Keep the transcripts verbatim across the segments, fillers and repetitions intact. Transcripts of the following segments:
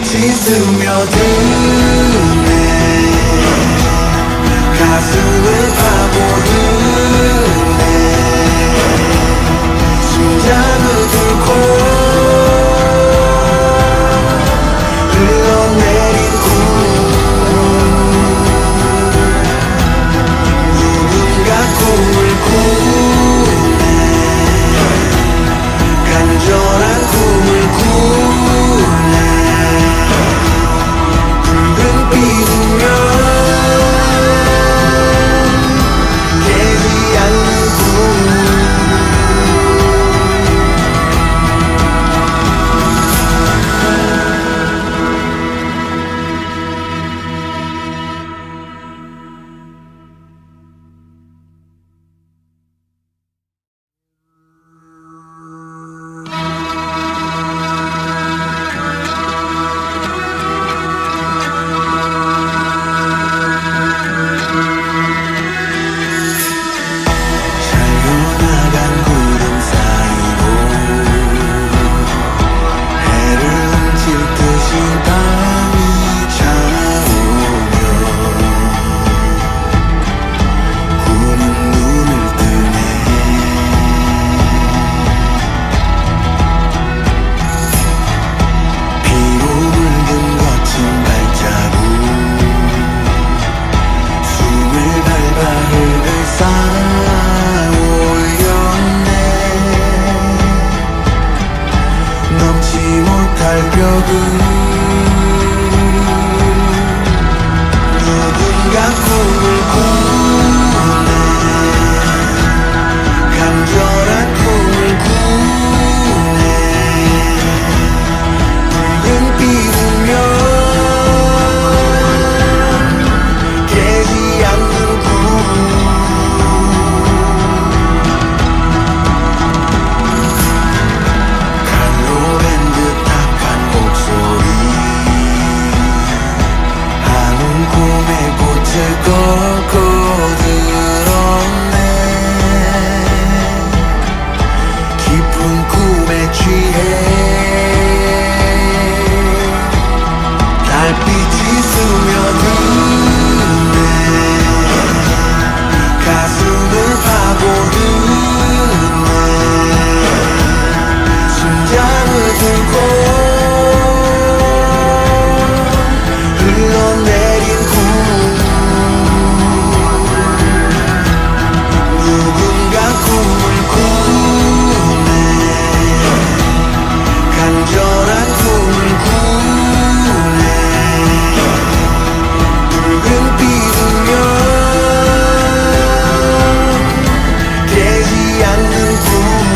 달빛이 스며드네 가슴을 파고드네 심장을 뚫고 흘러내린 구름 누군가 꿈을 꾸네 간절한 꿈을 꾸네 붉은 빛이면 깨지 않는 꿈 잘려나간 구름 사이로 해를 훔칠 듯이 밤이 차오면 꿈은 눈을 뜨네 피로 물든 거친 발자국 숨을 밟아 흙을 쌓아올렸네 넘지 못할 벽은 누군가 꿈을 꾸네 간절한 꿈을 꾸네 붉은 빛이면 깨지 않는 꿈 칼로 밴 듯 탁한 목소리 한운 꿈의 꽃을 꺾어 들었네 깊은 꿈에 취해 달빛이 스며드네 가슴을 파고드네 심장을 들고 흘러내린 꿈 누군가 꿈을 꾸네 간절한 꿈을 꾸네 붉은 빛이면 깨지 않는 꿈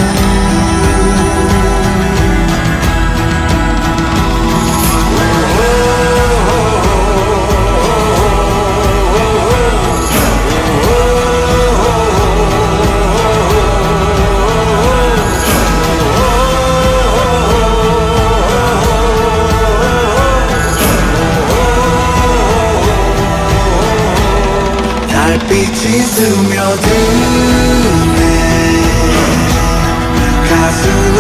달빛이 스며드네 가슴을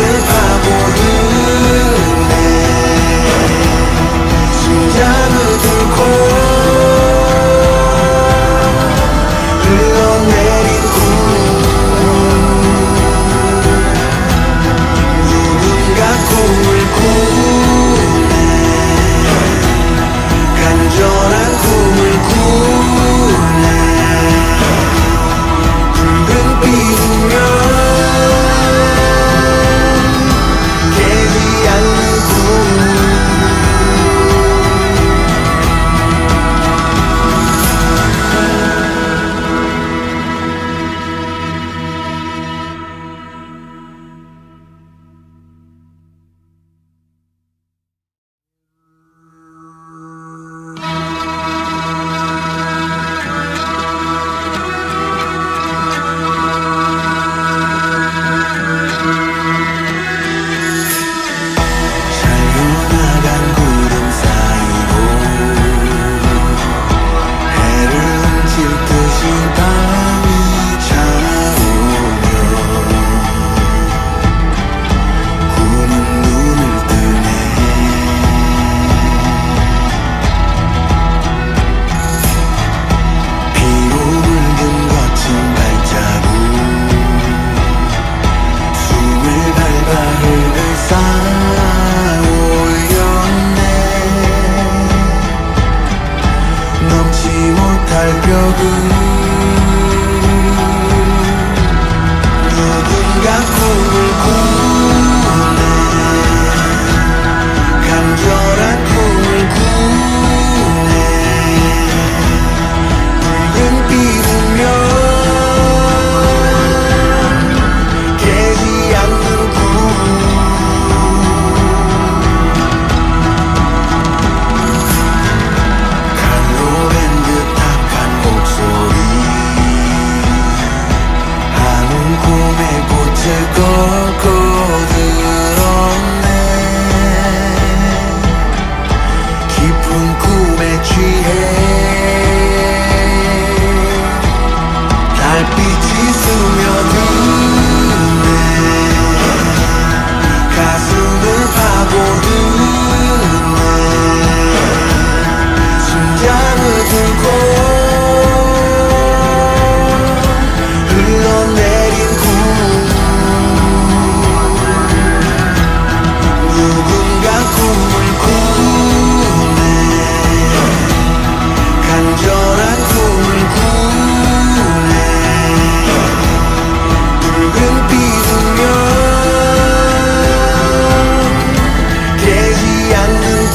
파고드네 심장을 뚫고 흘러내린 꿈 누군가 꿈을 꾸네 간절한 꿈을 꾸네 붉은 빛이면 달벽은 누군가 꿈을 꾸네 간절한 꿈을 꾸네 붉은 빛이면 깨지 않는 꿈 칼로 밴 듯한 목소리 한운 꿈의 꽃을 꺾어 들었네 깊은 꿈에 취해 달빛이 스며드네 가슴을 파고드네 심장을 들고 흘러내린 꿈 누군가 꿈을 꾸네 간절한 꿈을 꾸네 붉은 빛이면 깨지 않는 꿈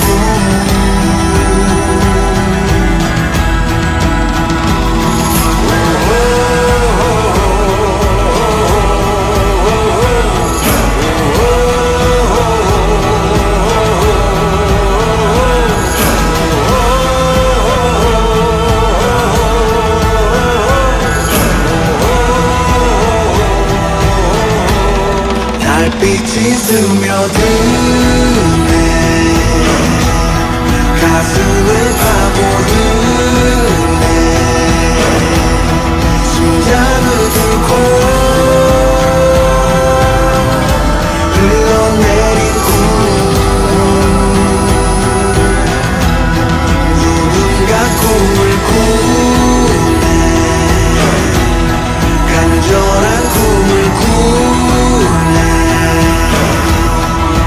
달빛이 스며드네 가슴을 파고드네 심장을 들고 흘러내린 꿈 누군가 꿈을 꾸네 간절한 꿈을 꾸네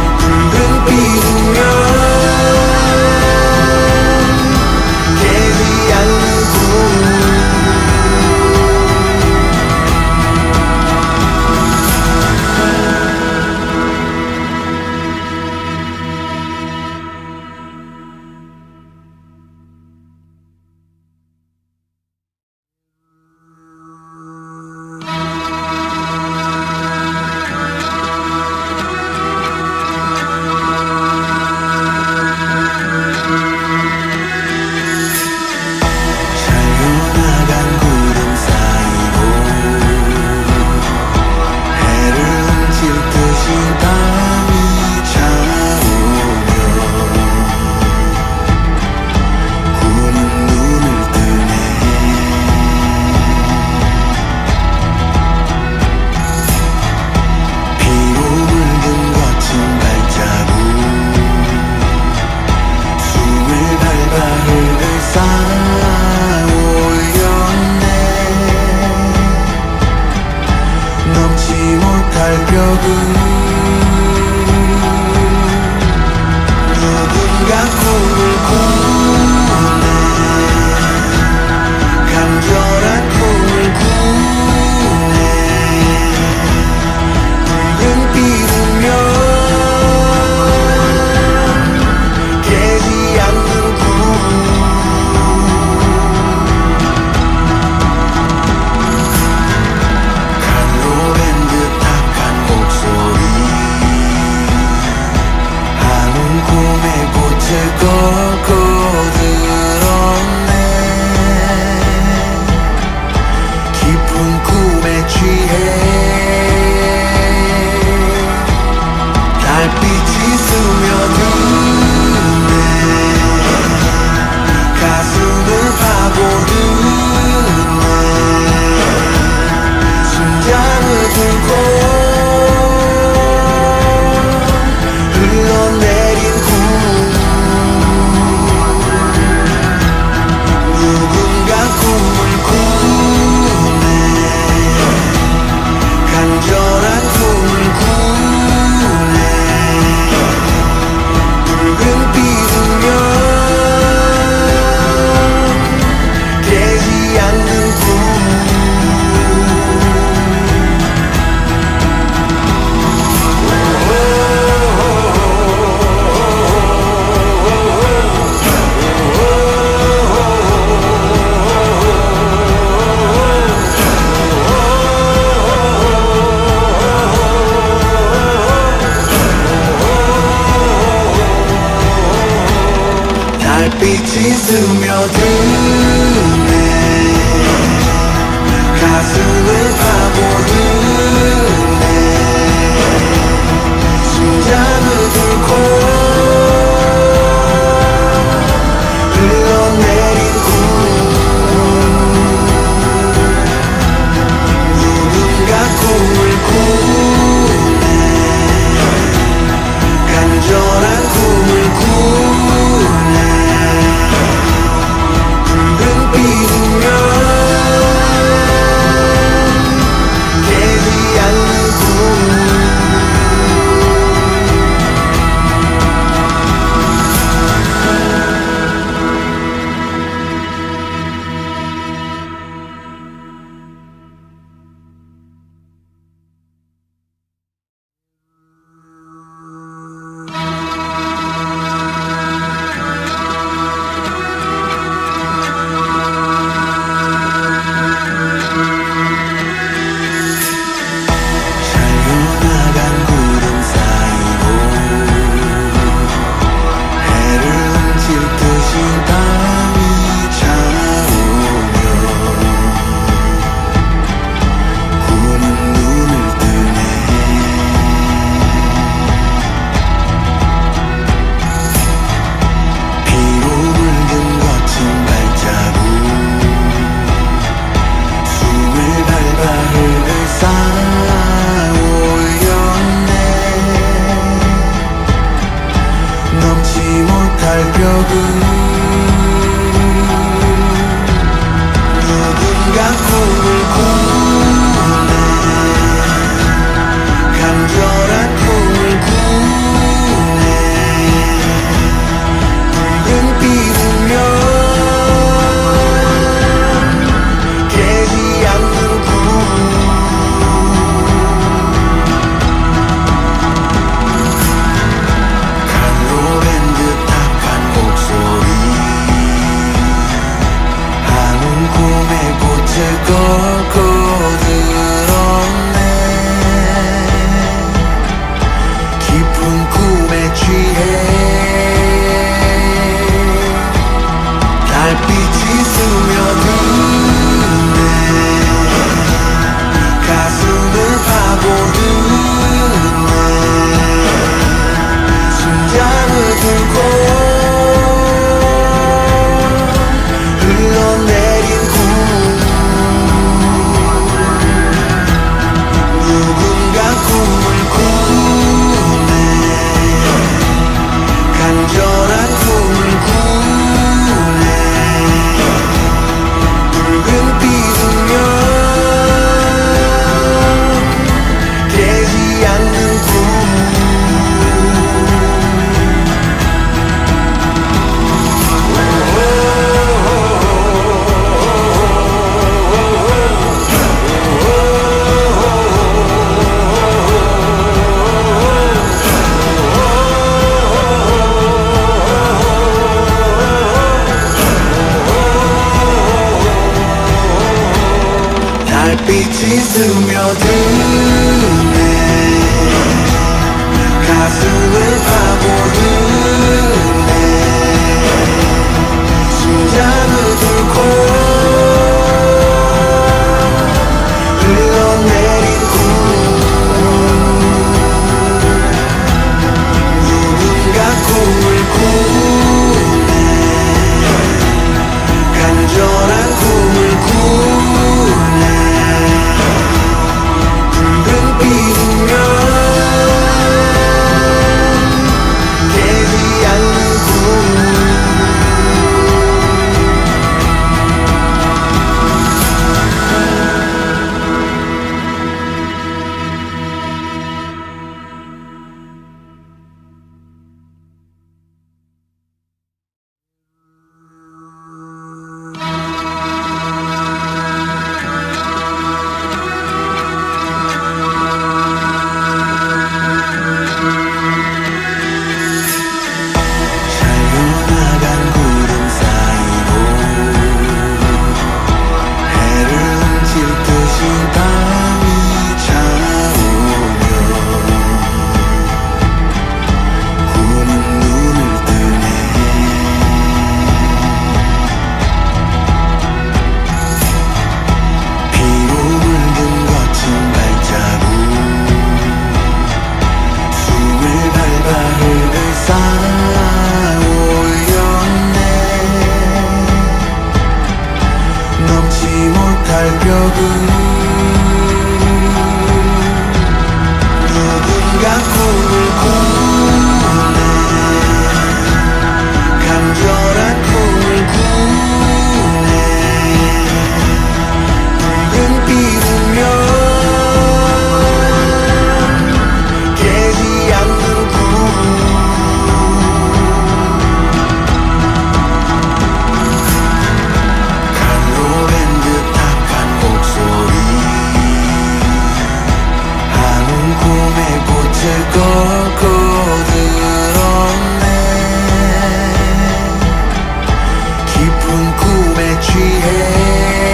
스며드네 가슴을 파고드네 심장을 뚫고 흘러내린 구름 누군가 꿈을 꾸네 간절한 꿈을 꾸네 붉은 빛이면 깨지 않는 꿈 잘려나간 구름 사이로 해를 훔칠 듯이 밤이 차오면 꿈은 눈을 뜨네 피로 물든 거친 발자국 숨을 밟아 흙을 쌓아올렸네 넘지 못할 벽은 누군가 꿈을 꾸네 간절한 꿈을 꾸네 붉은 빛이면 깨지 않는 꿈 칼로 밴 듯한 목소리 한운 꿈의 꽃을 꺾어 들었네 깊은 꿈에 취해 달빛이 스며드네 가슴을 파고드네 심장을 뚫고 흘러내린 꿈 누군가 꿈을 꾸네 간절한 꿈을 꾸네 붉은 빛이면 깨지 않는 꿈 달빛이 스며드네 가슴을 파고드네 심장을 뚫고 흘러내린 꿈 누군가 꿈을 꾸네 간절한 꿈을 꾸네 붉은 달벽은 누군가 꿈을 꾸네 간절한 꿈을 꾸네 붉은 비우면 깨지 않는 꿈 칼로 밴 듯한 목소리 한운 꿈에 꽃을 꺾어 들었네 깊은 꿈에 취해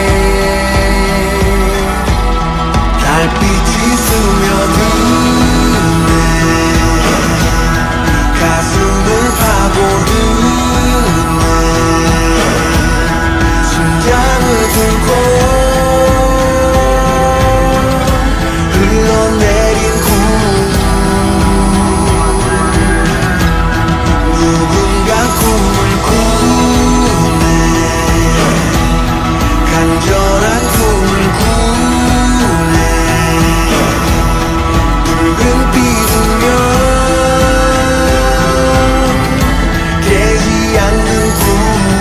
달빛이 스며드네 가슴을 파고드네 심장을 들고 흘러내린 꿈 누군가 꿈을 꾸네 간절한 꿈을 꾸네 붉은 빛이면 깨지 않는 꿈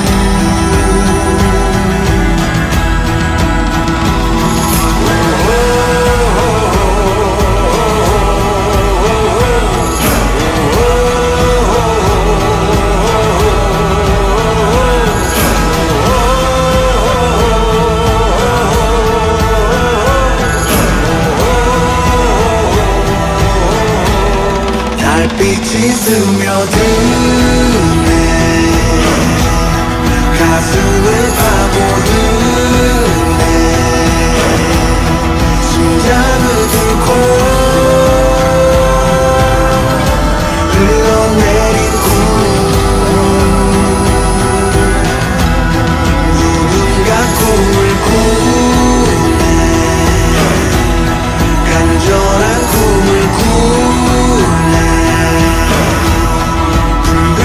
달빛이 스며드네 가슴을 파고드네 심장을 들고 흘러내린 꿈 누군가 꿈을 꾸네 간절한 꿈을 꾸네 붉은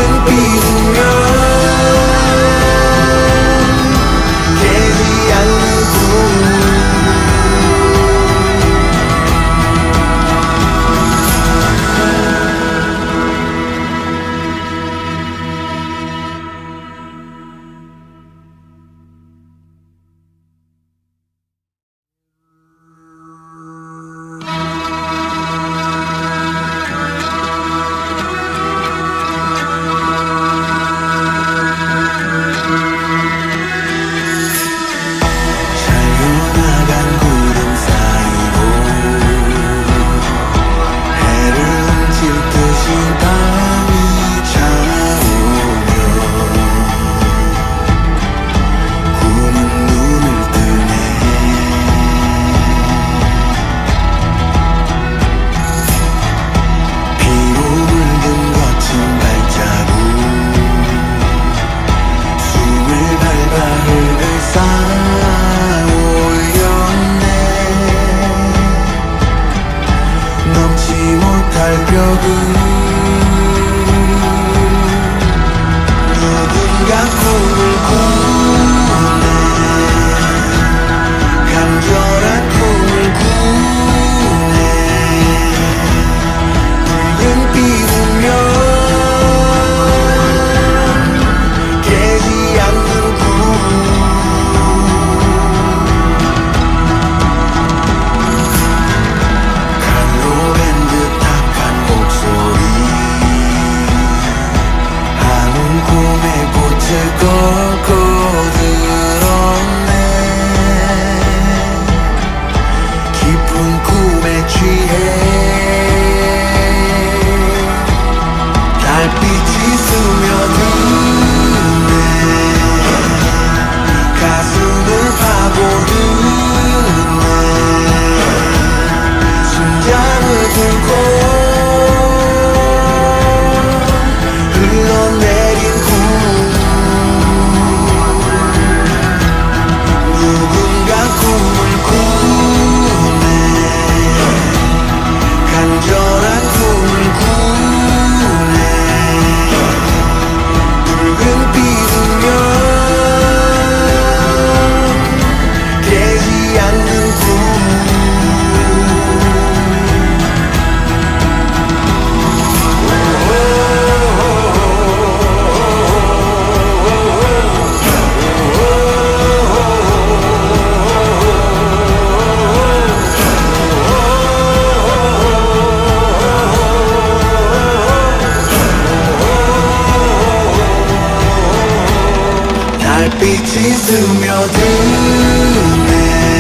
스며드네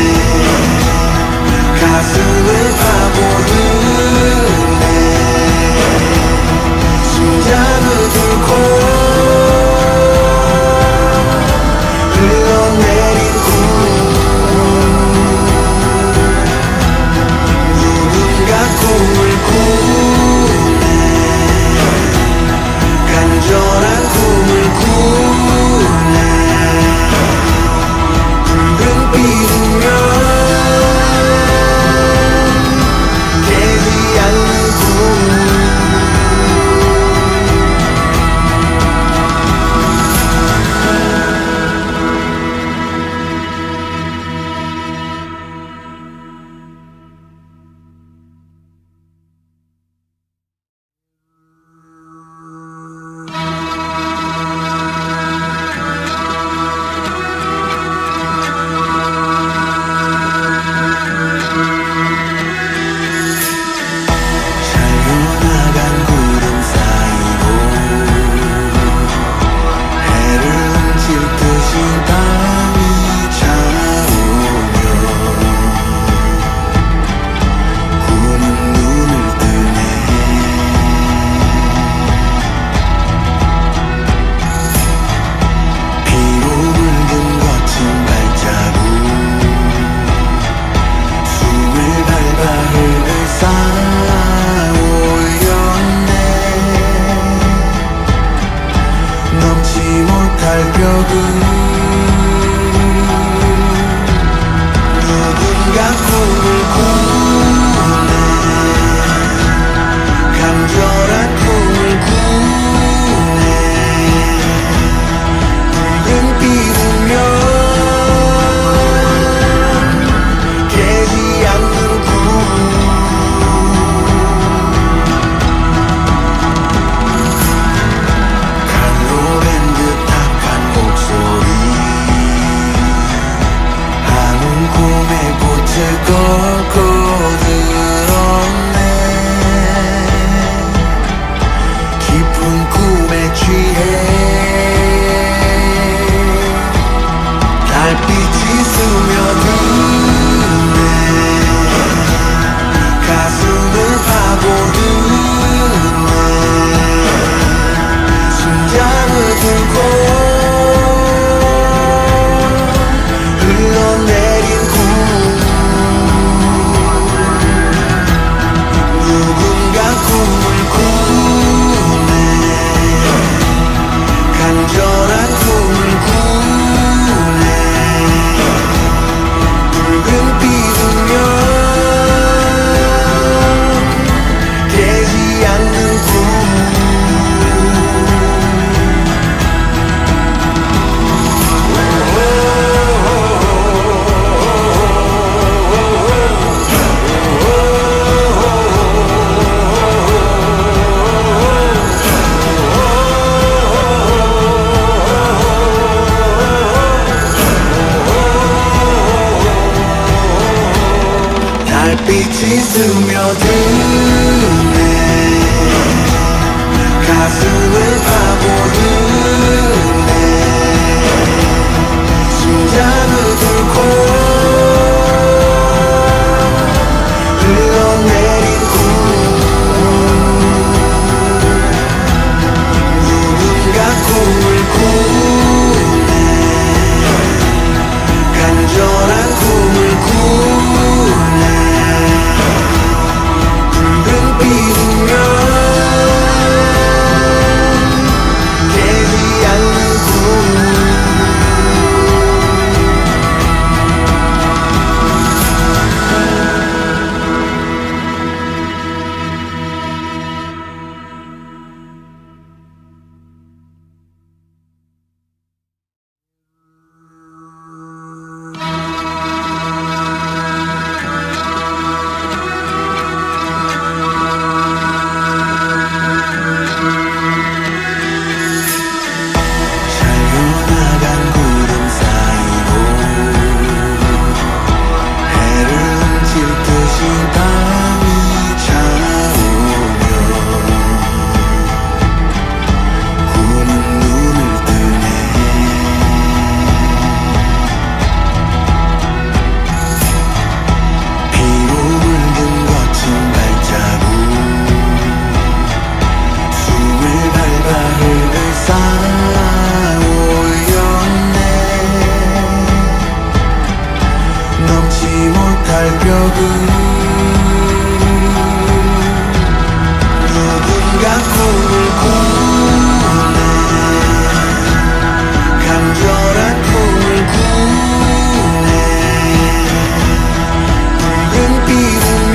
가슴을 파고드네 심장을 뚫고 흘러내린 구름 누군가 꿈을 꾸네 간절한 꿈을 꾸네 붉은 빛이면 깨지 않는 꿈 잘려나간 구름 사이로 해를 훔칠 듯이 밤이 차오면 꿈은 눈을 뜨네 피로 물든 거친 발자국 숨을 밟아 흙을 쌓아올렸네 넘지 못할 벽은 누군가 꿈을 꾸네 간절한 꿈을 꾸네 붉은 빛이면 깨지 않는 꿈 칼로 밴 듯한 목소리 한운 꿈의 꽃을 꺾어 들었네 깊은 꿈에 취해 달빛이 스며드네 가슴을 파고드네 심장을 뚫고 흘러내린 꿈 누군가 꿈을 꾸네 간절한 꿈을 꾸네 붉은 빛이면 깨지 않는 꿈 달빛이 스며드네 가슴을 파고드네 심장을 뚫고 흘러내린 꿈 누군가 꿈을 꾸네 간절한 꿈을 꾸네 붉은 누군가 꿈을 꾸네 간절한 꿈을 꾸네 붉은 피우면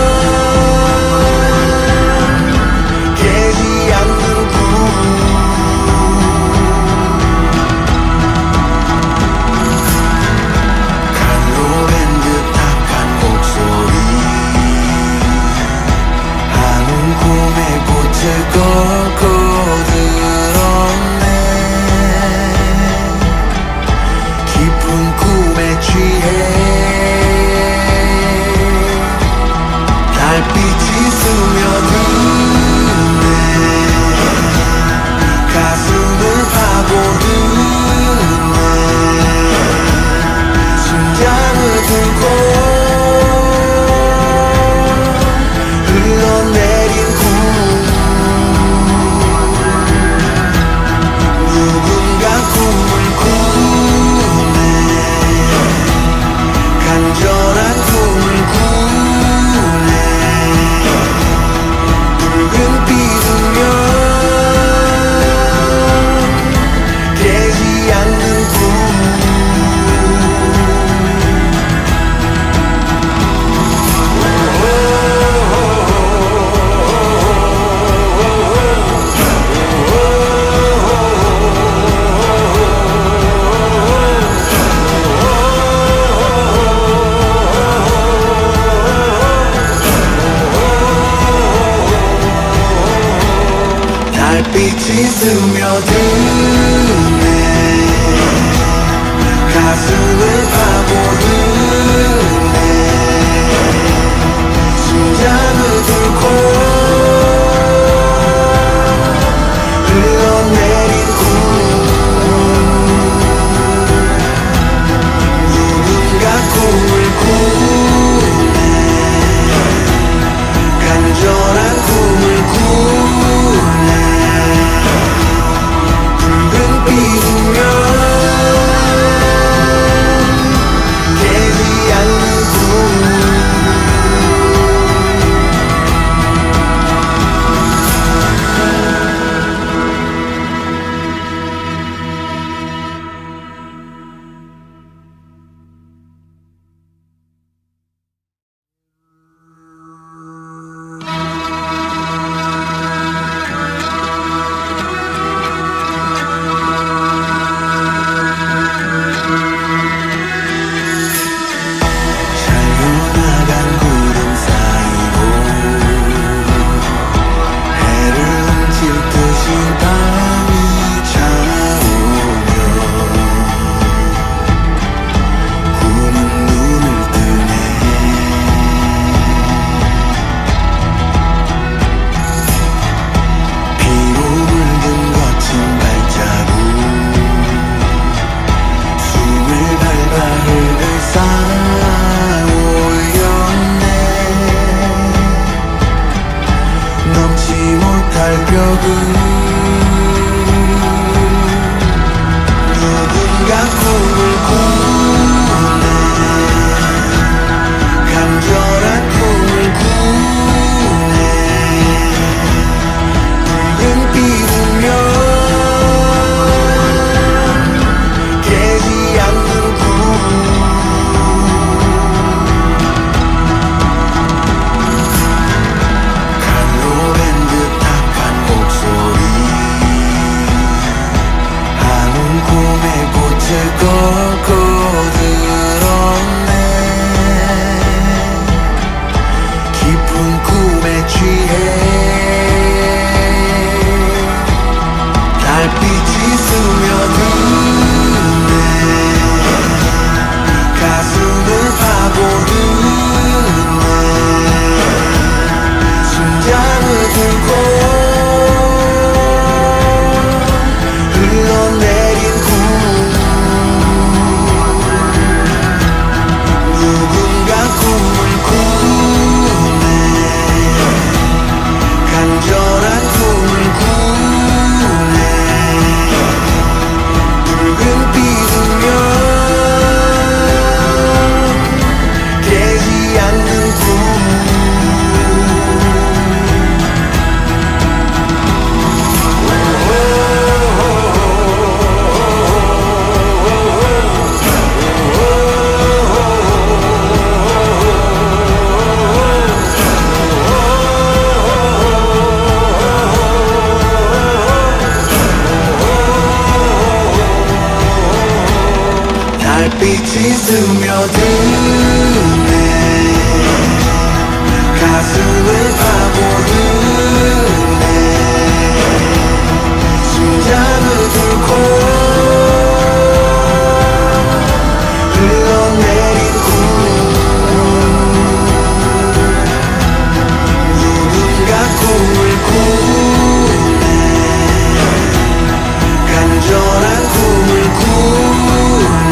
깨지 않는 꿈 칼로 밴 듯한 목소리 한운 꿈에 꽃을 꺾어 들었네 깊은 꿈에 취해 달빛이 스며드네 가슴을 파고드네 심장을 들고 흘러내린 꿈 누군가 꿈을 꾸네 스며드네 가슴을 파고드네 심장을 뚫고 흘러내린 구름 누군가 꿈을 꾸네 간절한 꿈을 꾸네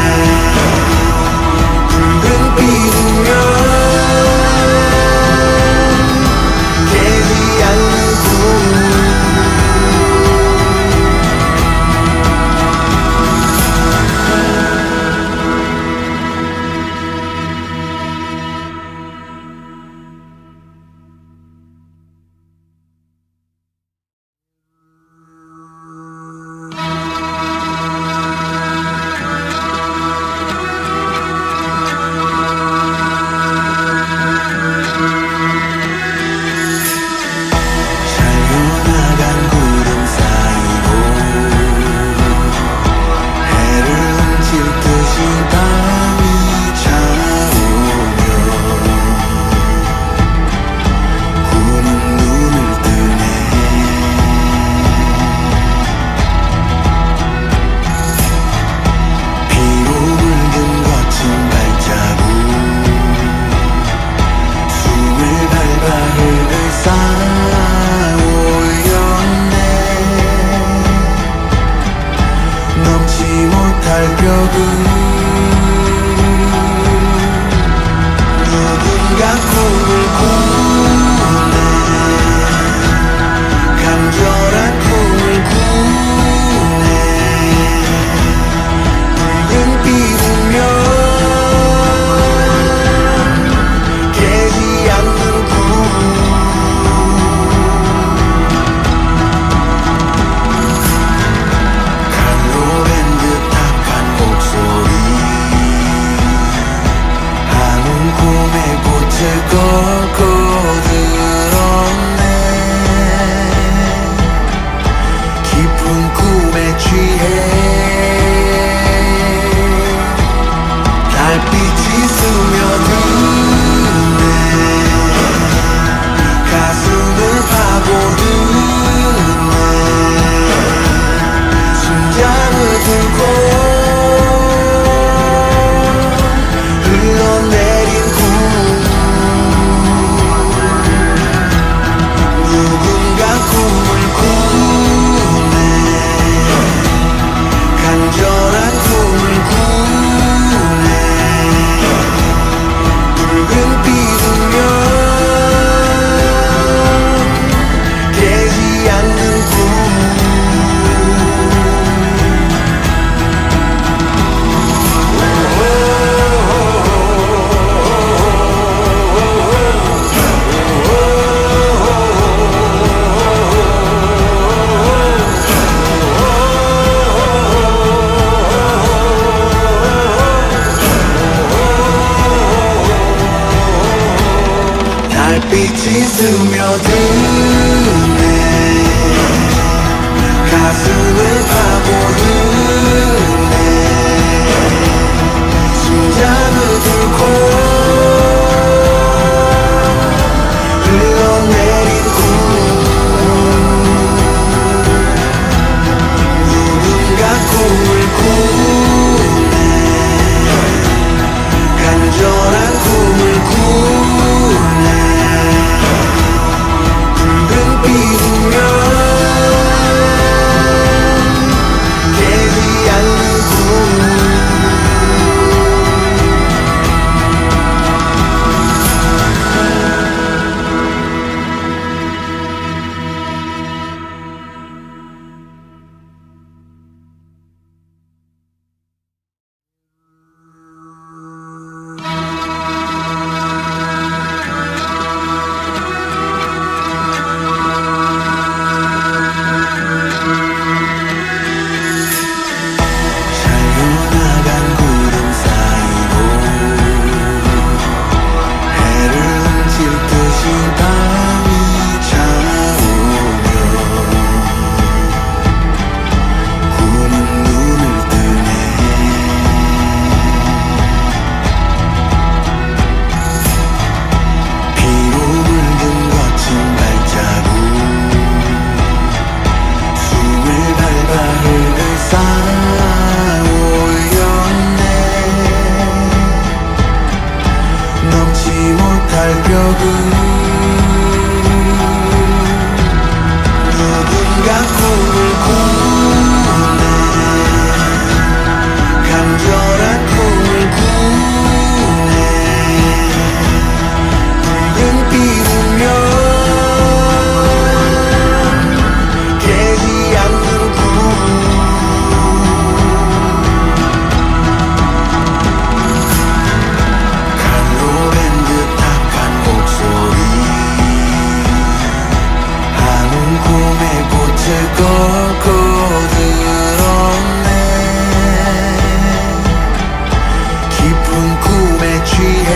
붉은 빛이면 깨지 않는 꿈 잘려나간 구름 사이로 해를 훔칠 듯이 밤이 차오면 꿈은 눈을 뜨네 피로 물든 거친 발자국 숨을 밟아 흙을 쌓아올렸네 넘지 못할 벽은 누군가 꿈을 꾸네 간절한 꿈을 꾸네 붉은 빛이면 깨지 않는 꿈 칼로 밴 듯한 목소리 한운 꿈의 꽃을 꺾어 들었네 깊은 꿈에 취해 달빛이 스며드네 가슴을 파고드네 심장을 뚫고 흘러내린 꿈 누군가 꿈을 꾸네 간절한 꿈을 꾸네 붉은 빛이면 깨지 않는 꿈 달빛이 스며드네 가슴을 파고드네 심장을 뚫고 흘러내린 꿈 누군가 꿈을 꾸네 간절한 꿈을 꾸네 붉은 달벽은 누군가 꿈을 꾸네 간절한 꿈을 꾸네 붉은 피우며 꺾어 들었네 깊은 꿈에 취해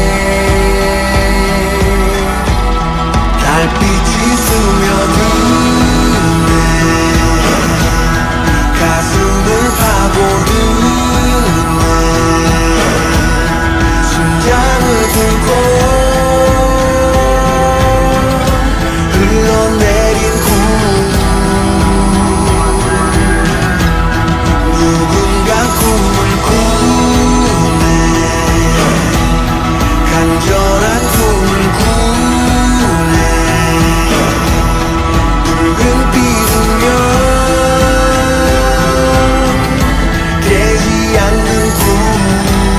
달빛이 스며드네 가슴을 파고드네 심장을 들고 흘러내린 꿈 꿈을 꾸네 간절한 꿈을 꾸네 붉은 빛이며 깨지 않는 꿈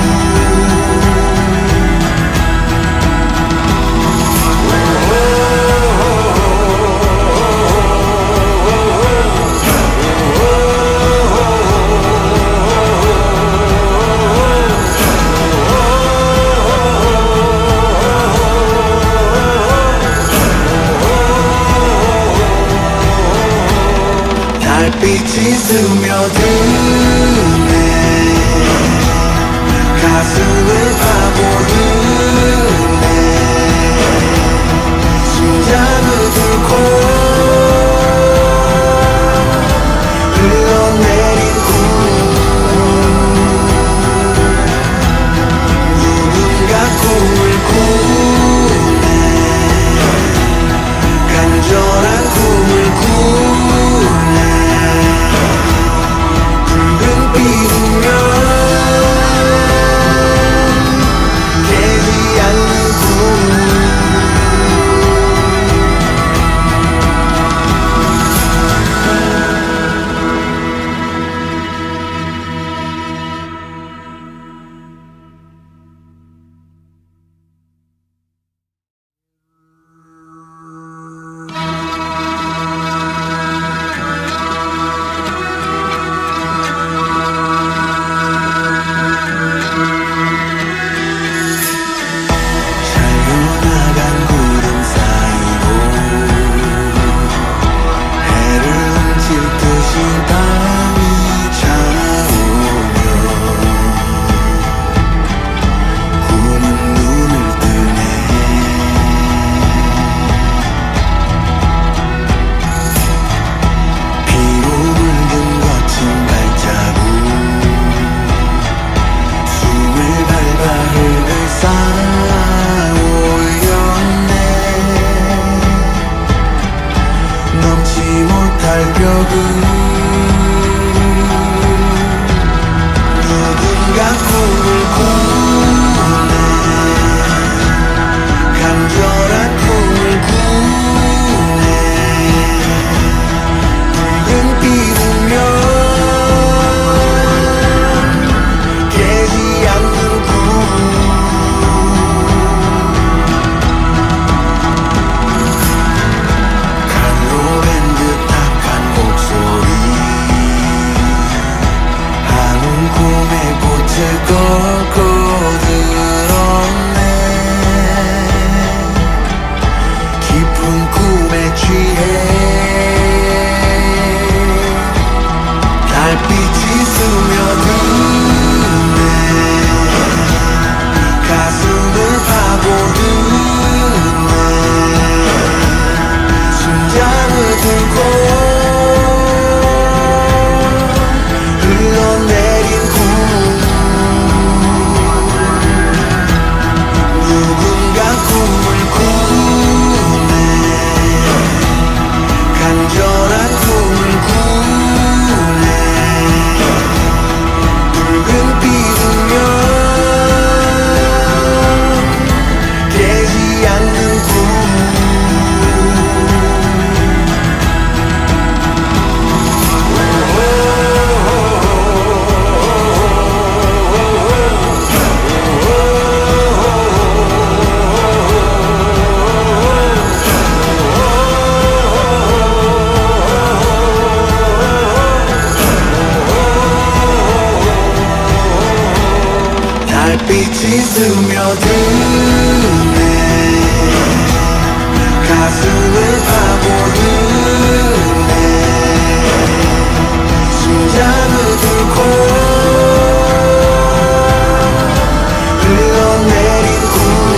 달빛이 스며드네 가슴을 파고드네 심장을 들고 흘러내린 꿈 누군가 꿈을 꾸네 간절한 꿈을 꾸네 달빛이 스며드네 가슴을 파고드네 심장을 뚫고 흘러내린 구름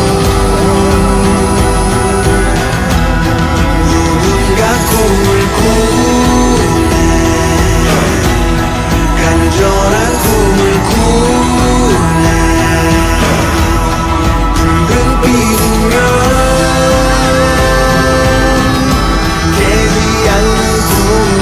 누군가 꿈을 꾸네 간절한 꿈을 꾸네 붉은 빛이면 깨지 않는 꿈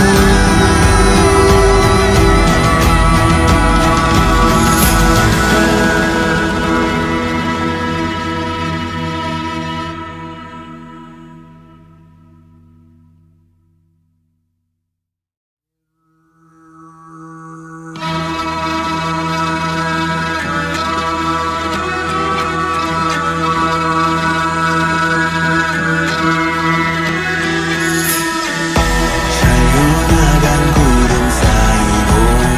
잘려나간 구름 사이로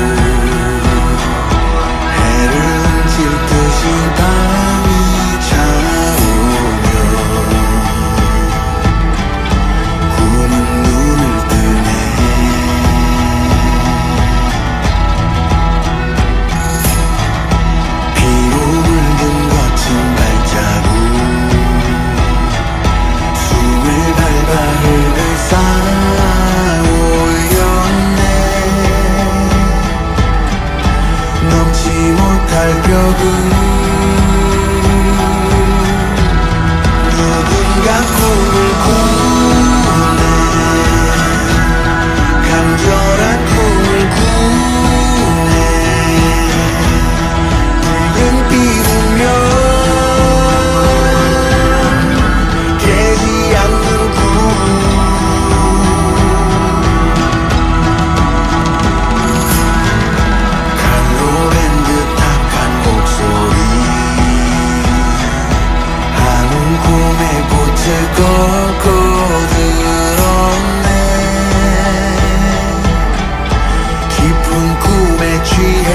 해를 훔칠 듯이 밤이 차오면 꿈은 눈을 뜨네 피로 물든 거친 발자국 숨을 밟아 흙을 쌓아올렸네 넘지 못할 벽은 누군가 꿈을 꾸네 간절한 꿈을 꾸네 붉은 빛이면 깨지 않는 꿈 칼로 밴 듯한 목소리 한운 꿈의 꽃을 꺾어 들었네 깊은 꿈에 취해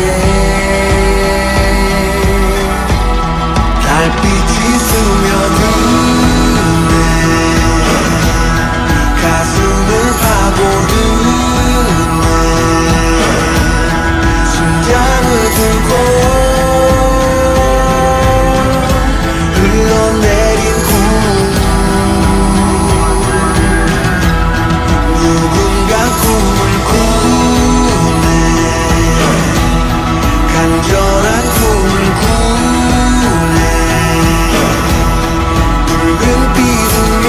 달빛이 스며드네 가슴을 파고드네 심장을 들고 흘러내린 꿈 누군가 꿈을 꾸네 간절한 꿈을 꾸네 붉은 빛이면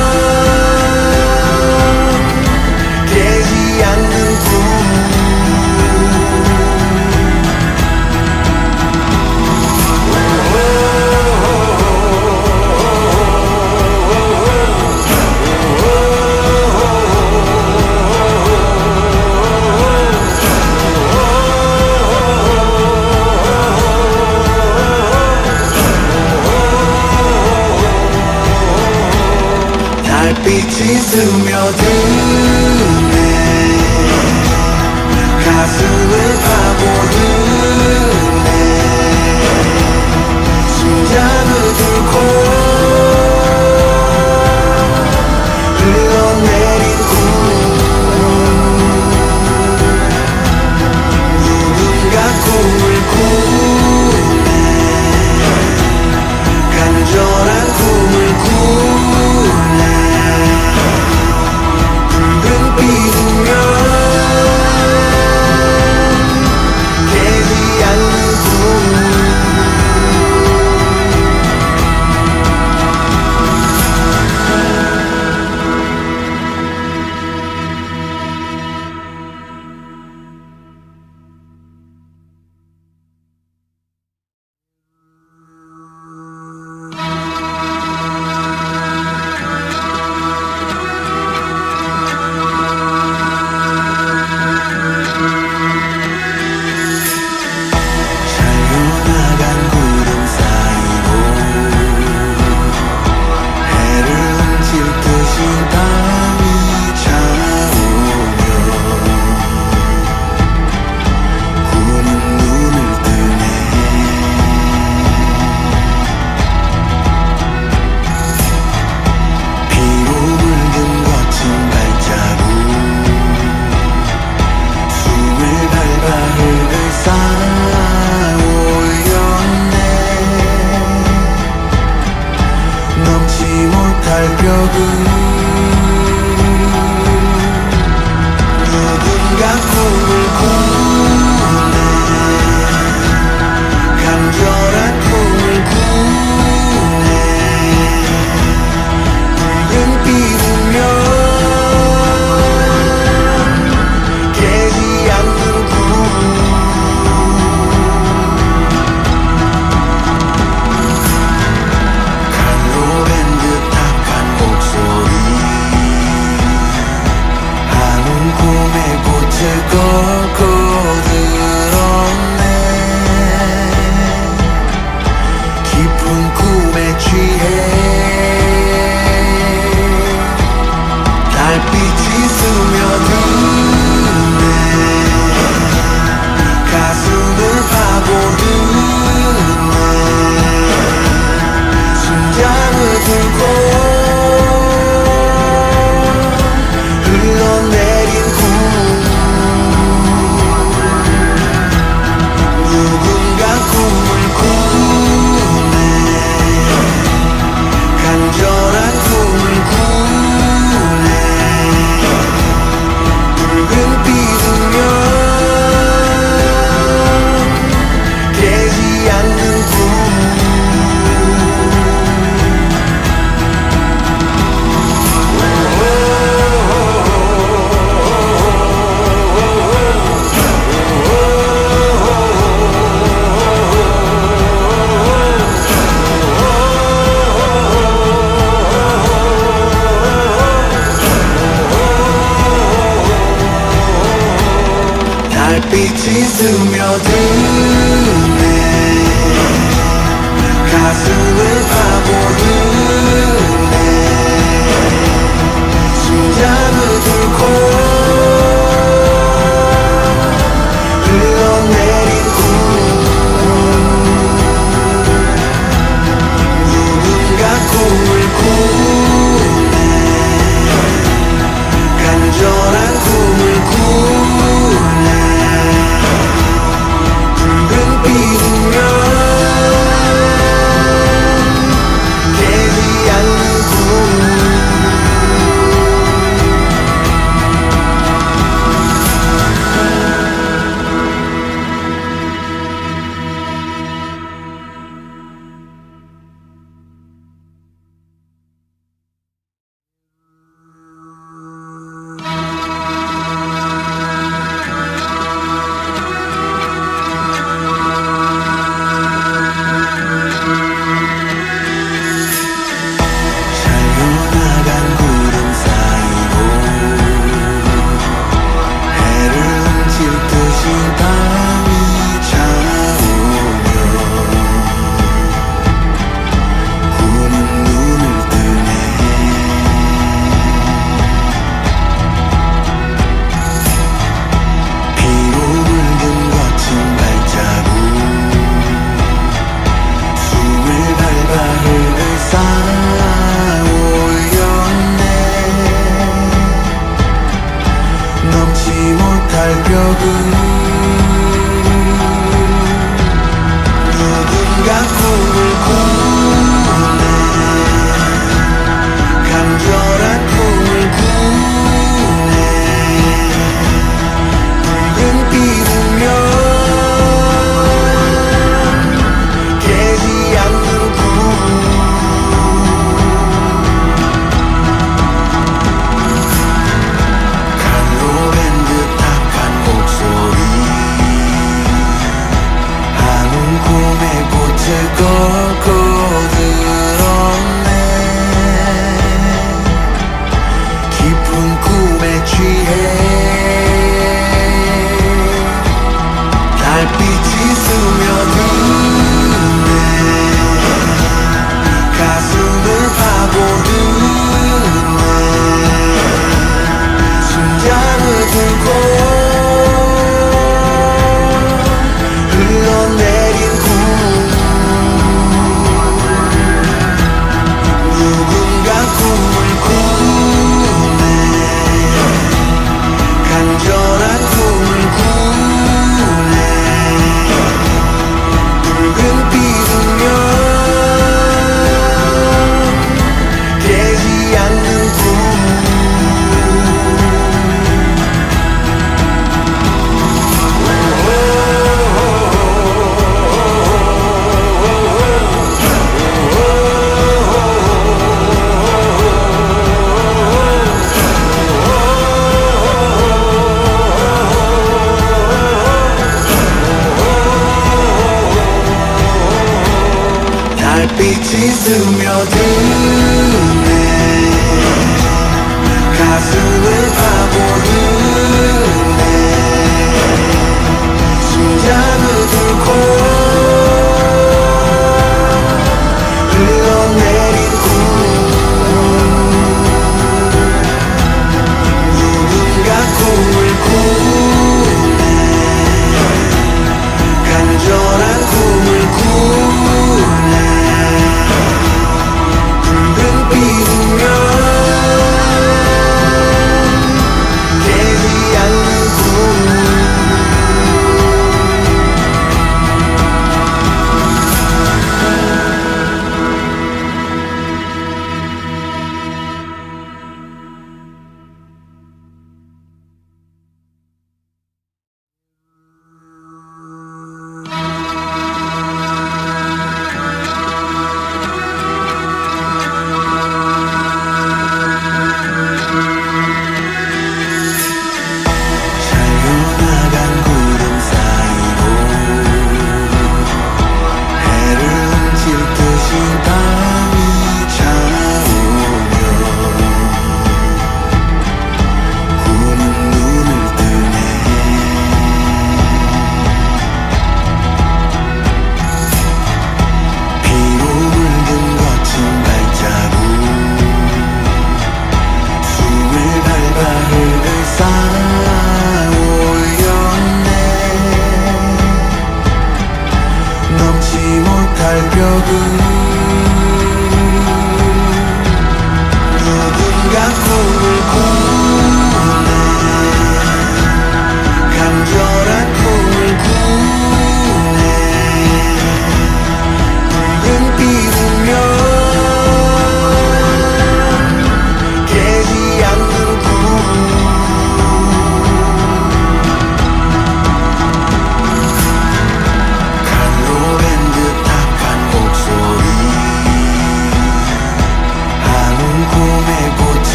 깨지 않는 꿈 달빛이 스며드네 가슴을 파고드네 심장을 뚫고 흘러내린 꿈 누군가 꿈을 꾸네 간절한 꿈을 꾸네 붉은 깊은 꿈에 취해 달빛이 스며드네 가슴을 파고드네 심장을 들고 흘러내린 꿈 누군가 꿈을 꾸네 간절한 꿈을 꾸네 붉은 빛이면 깨지 않는 꿈 달빛이 스며드네 가슴을 파고드네 심장을 들고 흘러내린 꿈 누군가 꿈을 꾸네 간절한 꿈을 꾸네 붉은 빛이면 깨지 않는 꿈 살려나간 구름 사이로 해를 훔칠 듯이 밤이 차오면 꿈은 눈을 뜨네 피로 물든 거친 발자국 숨을 밟아 흙을 쌓아올렸네 넘지 못할 벽은 누군가 꿈을 꾸네 간절한 꿈을 꾸네 붉은 빛이면 깨지 않는 꿈 칼로 밴 듯 탁한 목소리 한운 꿈의 꽃을 꺾어 들었네 깊은 꿈에 취해 달빛이 스며드네 가슴을 파고드네 심장을 들고 흘러내린 꿈 누군가 꿈을 꾸네 간절한 꿈을 꾸네 붉은 빛이면 깨지 않는 꿈 달빛이 스며드네 가슴을 파고드네 심장을 들고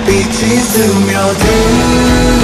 빛이 스며든